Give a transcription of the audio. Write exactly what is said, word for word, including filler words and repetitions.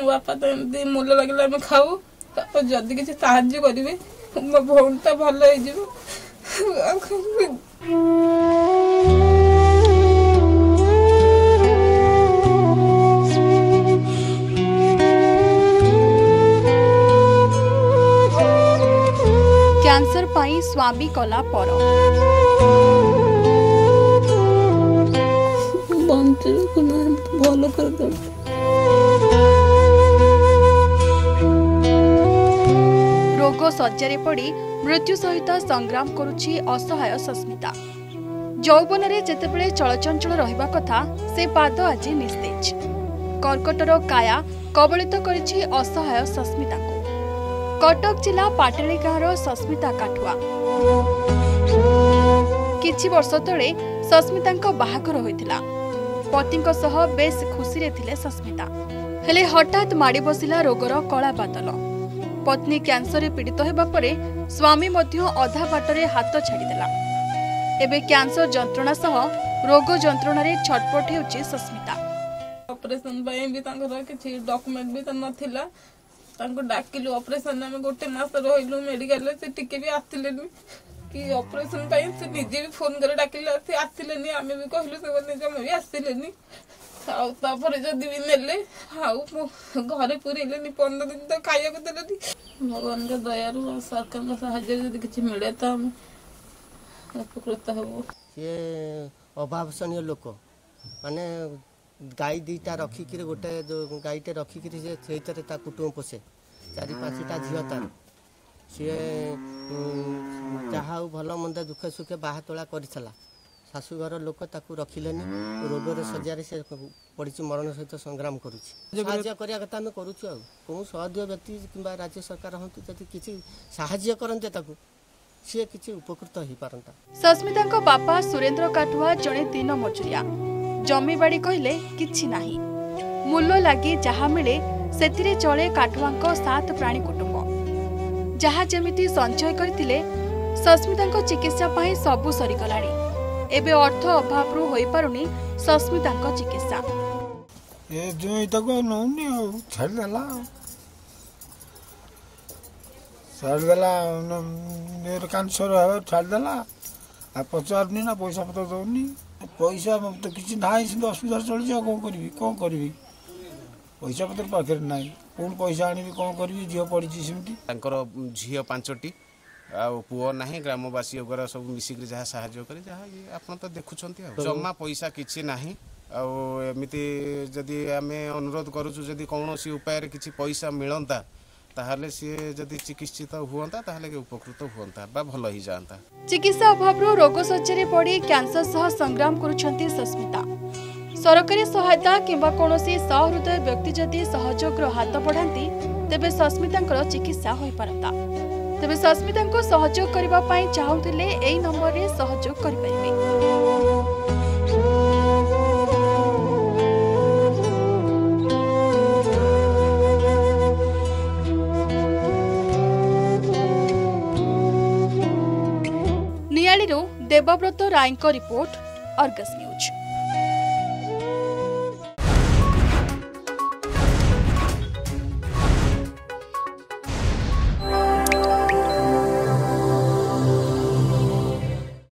मो बापा तो एमती मूल लगे आम खाऊ जदि किसी साहाଯ୍य करेंगे मो भौणीटा भल हो। कैंसर पाई स्वामी कला पर भल कर रोग सज्जारे पड़ी मृत्यु सहित संग्राम करुछि असहाय सस्मिता। यौवन रे जेतेबेले चलचंचल रहिबा कथा से पाद आज निस्तेज। कर्कटर काया कबलित करिछि असहाय सस्मिता को। कटक जिला पाटली गाँवर सस्मिता काठुआ किछि वर्ष तले सस्मिता बाहाघर होइतिला। पतिंक सह बेस खुशी रे थिले सस्मिता, हेले हठात माड़ी बसिला रोगर कला बादल। पत्नी कैंसर पीड़ित होगा परे स्वामी मध्य अधा बाटरे हाथ छाड़देला। एबे कैंसर जंत्रणा सह रोग जंत्रणा रे छटपट हेउछि सस्मिता। ऑपरेशन बाय भी तांकर किछि डॉक्यूमेंट भी त नथिला। तांको डाकिलु ऑपरेशन में गोटे मास रहिलु मेडिकल से टिके भी आथिलेनी कि ऑपरेशन पाई से निजे भी फोन करे डाकिले से आथिलेनी। आमे भी कहलु से निजे में भी आथिलेनी। आउे जदि भी नेले घरे पुरेले पंद्रह दिन तो खाया देनी। भगवान के दयारू सरकार साहाय्य किसी मिले तो हम उपकृत हबो। ये अभावसनीय लोक माने गाई दीटा रखिक गोटे गाईटे रखिक से कुटुंब पोषे चारि पाँचटा झील तार सी जहाँ भल मंद दुखे सुखे बाहातोला करला। शाशुघर लोक ताकू रखिलेनी रोगर सज्जार से पड़ी मरण सहित संग्राम करुच्चा कथा आम करुचु। कौन सहदय व्यक्ति कि राज्य सरकार हूँ जब किसी साहाय्य करते सी किसी उपकृत हो पारंता। सस्मिता बापा सुरेंद्र काठुआ जड़े दिन मजुरिया। जमीबाड़ी कहले किछि नाही, मूल्य लगी जहाँ मिले सेतिरे चले काठुआ सात प्राणी कुटुंब। जहाँ जमिति संचय करथिले सस्मिता चिकित्सा पाई सबु सरीगलाणी। एबे अर्थ अभाव रु होई पारुनी सस्मिता चिकित्सा। ए जो तक नौनी छाड़ देला छाड़ देला मेरे कैंसर है छाड़ देला। आ पचारनी ना पैसा पत्र दौनी पैसा तो किसी ना असुविधा चल जा कौन करी कौन करी पैसा पत्र पाखे ना कौन पैसा आनी कौन करी झील पड़ी सेमती झील पांचटी आ पुओ ना ग्रामवासी वगैरह सब मिसिक जहाँ साहाय्य करे जहाँ ये आप तो देखुंत जमा पैसा किसी ना आमती जदि आम अनुरोध करुचु जदि कौन सी उपाय किसी पैसा मिलता ताहले सी जदि चिकित्सित हुआ ताहले उपकृत हुआ बा भल ही जाता। चिकित्सा अभाव रोग सज्जारे पड़ी कैंसर सह संग्राम करुछंती सस्मिता। सरकारी सहायता किंबा कोनोसी सहृदय व्यक्ति जदि सहयोग हाथ बढ़ाती तेबे सस्मिता चिकित्सा हो पारता। तेबे सस्मिता को सहयोग करबा पई चाहुतिले एई नंबर रे सहयोग करि परिबे। नियाळीरो देवव्रत रायଙ୍କ रिपोर्ट अर्गस न्यूज।